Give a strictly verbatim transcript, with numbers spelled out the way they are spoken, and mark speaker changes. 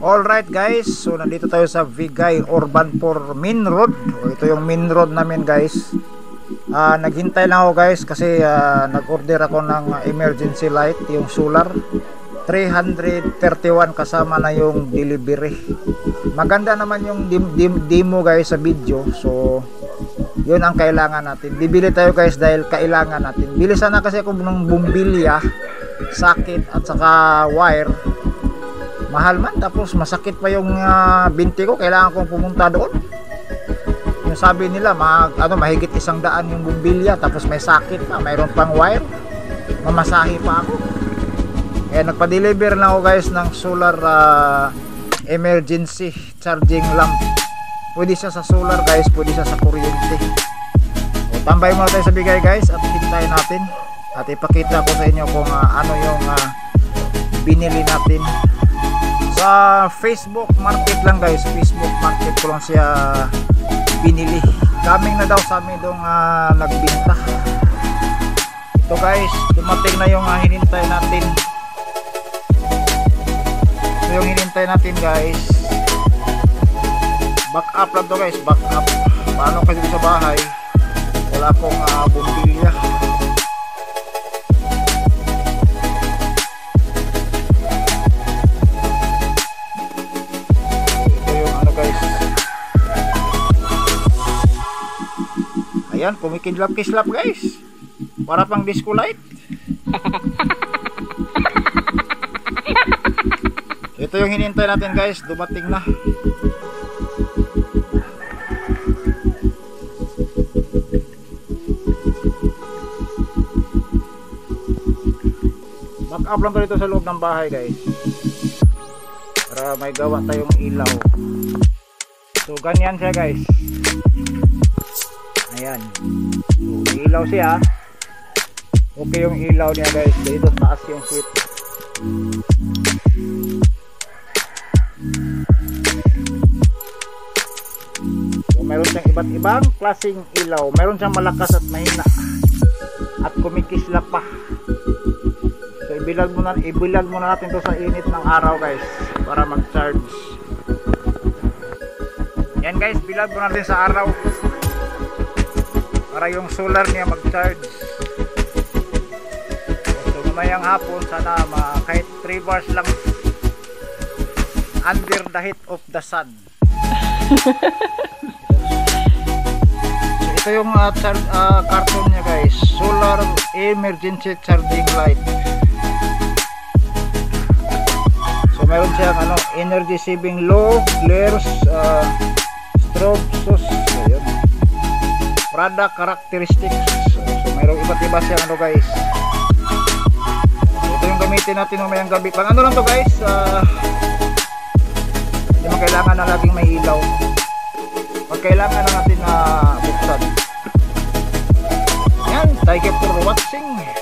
Speaker 1: Alright guys, so nandito tayo sa Vigay Urban four Main Road. O, ito yung main road namin guys. uh, Naghintay lang ako guys kasi uh, nag-order ako ng emergency light, yung solar. Three thirty-one kasama na yung delivery. Maganda naman yung dim dim demo guys sa video. So yun ang kailangan natin. Bibili tayo guys dahil kailangan natin. Bili sana kasi ako ng bumbilya, sakit at saka wire. Mahal man, tapos masakit pa yung uh, binti ko, kailangan kong pumunta doon. Yung sabi nila mag, ano, mahigit isang daan yung bumbilya, tapos may sakit pa, mayroon pang wire, mamasahe pa ako. Kaya nagpa-deliver na ako guys ng solar uh, emergency charging lamp. Pwede siya sa solar guys, pwede siya sa kuryente. O, tambay muna tayo sa Bigay guys at hintayin natin at ipakita ko sa inyo kung uh, ano yung uh, binili natin. Sa Facebook Market lang guys, Facebook Market ko lang siya binili. Coming na daw sa amin dong uh, nagbinta. Ito guys, dumating na yung uh, hinintay natin. Ito yung hinintay natin guys. Back up lang to guys, back up. Paano kasi sa bahay wala akong uh, bumbilya. Ayan, kumikidlap-kislap guys. Para pang disco light. Ito yung hinintay natin guys, dumating na. Back up lang to dito sa loob ng bahay guys. Para may gawa tayong ilaw. So ganyan siya guys. Ayan, so, may ilaw siya. Okay yung ilaw niya guys. Dito taas yung switch. So meron siyang iba't ibang klaseng ilaw. Meron siyang malakas at mahina at kumikislap pa. So ibilad muna, ibilad muna natin to sa init ng araw guys para mag-charge. Yan guys, bilad muna natin sa araw para yung solar niya mag-charge. So mamayang hapon sana ma kahit three bars lang under the heat of the sun. So ito yung uh, uh, carton niya guys, solar emergency charging light. So meron siyang ano, energy saving, low flares, uh, strobe, sus, ayun. Product characteristics. So, so mayroong iba't iba siya ano guys. So, ito yung gamitin natin mamayang gabi. Pang ano lang to guys, uh, hindi mo kailangan na laging may ilaw. Pag kailangan na natin na uh, buksan. Yan, thank you for watching.